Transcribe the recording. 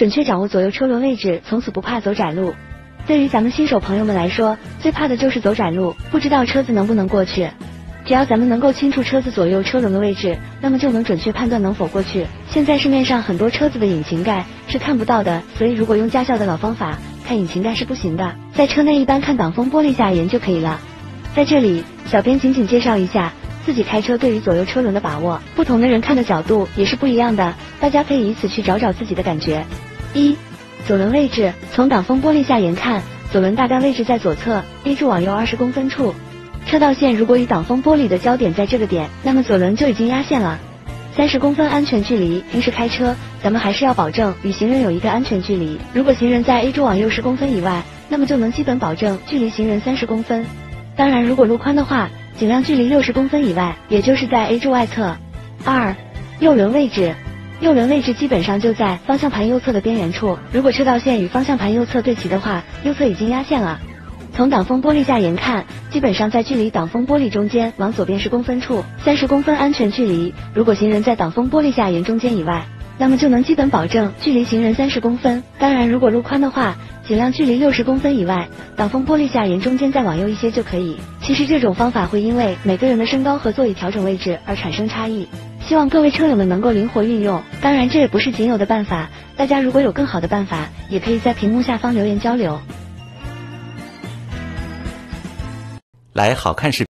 准确掌握左右车轮位置，从此不怕走窄路。对于咱们新手朋友们来说，最怕的就是走窄路，不知道车子能不能过去。只要咱们能够清楚车子左右车轮的位置，那么就能准确判断能否过去。现在市面上很多车子的引擎盖是看不到的，所以如果用驾校的老方法看引擎盖是不行的，在车内一般看挡风玻璃下沿就可以了。在这里，小编仅仅介绍一下自己开车对于左右车轮的把握，不同的人看的角度也是不一样的，大家可以以此去找找自己的感觉。1. 左轮位置，从挡风玻璃下沿看，左轮大概位置在左侧 A 柱往右20公分处。车道线如果与挡风玻璃的交点在这个点，那么左轮就已经压线了。30公分安全距离，平时开车咱们还是要保证与行人有一个安全距离。如果行人在 A 柱往右10公分以外，那么就能基本保证距离行人30公分。当然，如果路宽的话，尽量距离60公分以外，也就是在 A 柱外侧。2. 右轮位置，右轮位置基本上就在方向盘右侧的边缘处。如果车道线与方向盘右侧对齐的话，右侧已经压线了。从挡风玻璃下沿看，基本上在距离挡风玻璃中间往左边10公分处，30公分安全距离。如果行人在挡风玻璃下沿中间以外，那么就能基本保证距离行人30公分。当然，如果路宽的话，尽量距离60公分以外，挡风玻璃下沿中间再往右一些就可以。其实这种方法会因为每个人的身高和座椅调整位置而产生差异，希望各位车友们能够灵活运用。当然，这也不是仅有的办法，大家如果有更好的办法，也可以在屏幕下方留言交流。 来好看视频。